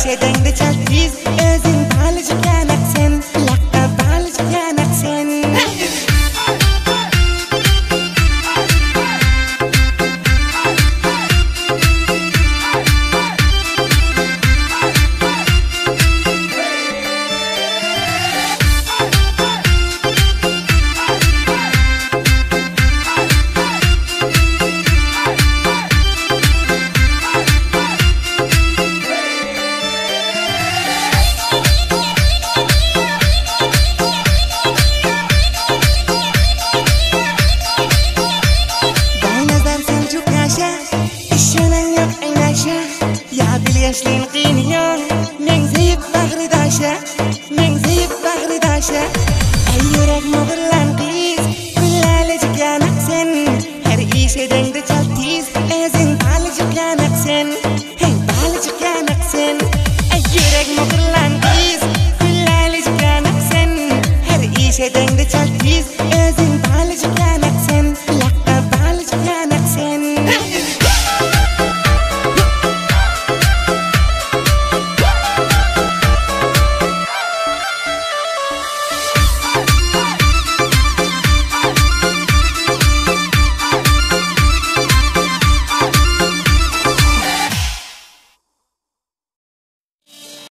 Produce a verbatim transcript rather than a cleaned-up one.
işedengde çaltiz özün balıcı yanaksen lakta balıcı yanaksen yaşlıyım qiyniyor men zeyip bagri daşa men zeyip bagri daşa ey yürek moğurlan qiz güllalicik yanaksen her işedengde çaltiz özün balıcık yanaksen hey balıcık yanaksen ey yürek moğurlan qiz güllalicik yanaksen her işedengde çaltiz